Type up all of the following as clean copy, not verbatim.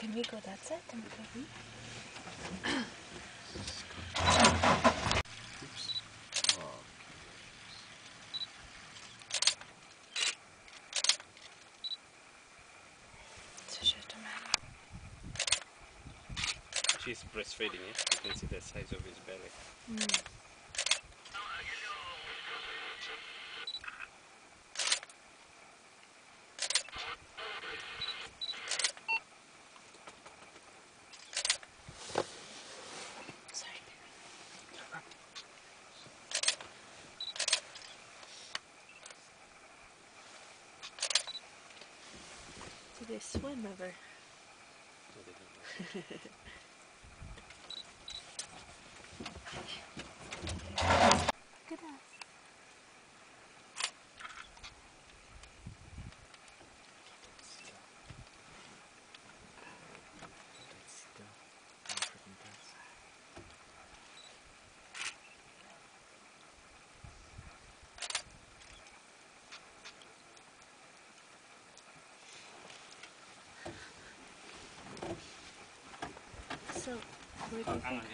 Can we go that side? Oops. Oh. It's a Cheetah man. She's breastfeeding, eh? You can see the size of his belly. Sorry. Do they swim ever? Look at us. So, where do you think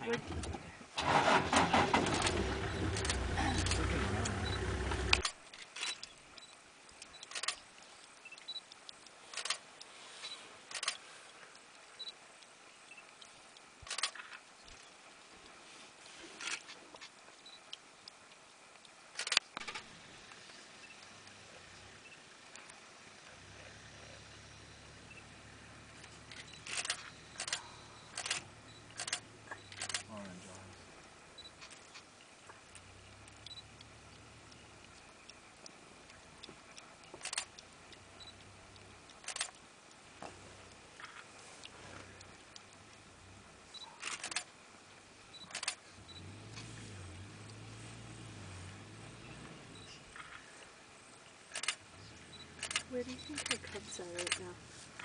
Where do you think her cubs are right now?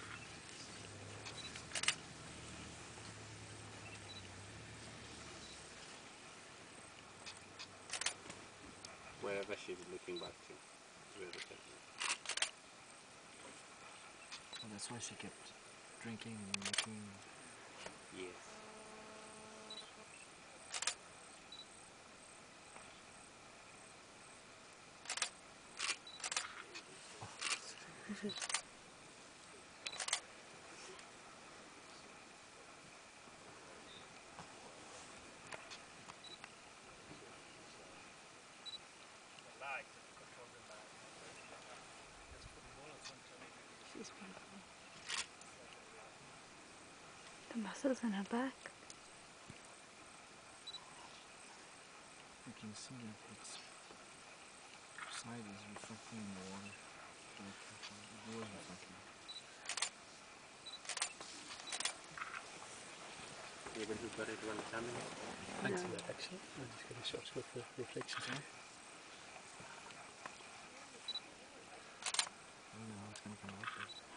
Wherever she's looking back to. Where the cat is. Well, that's why she kept drinking and looking. Yes. She's beautiful. The muscles in her back. You can see that its side is reflecting in the water. It was reflecting. You able to put it one camera? Thanks for that, actually. I'm just going to short scope the reflections. I don't know how it's going to come out.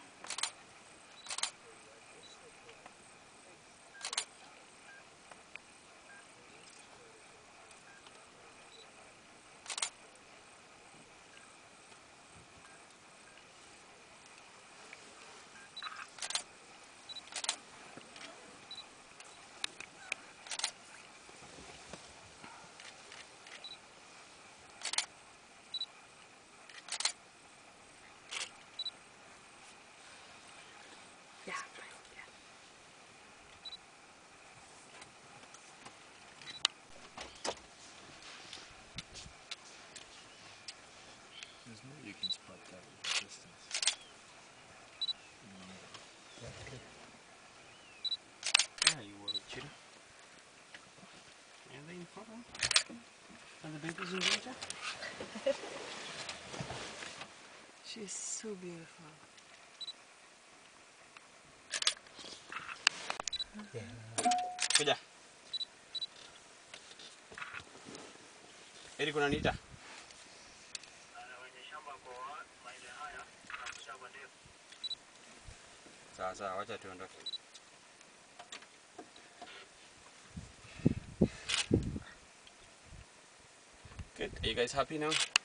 Yeah. There's no way you can spot that at a distance. That's good. Yeah, you were Cheetah. And the important. And the babies in danger? She's so beautiful. Kuja. Ili kuna nita. Sawa sawa, wacha tuondoke. Good. Are you guys happy now?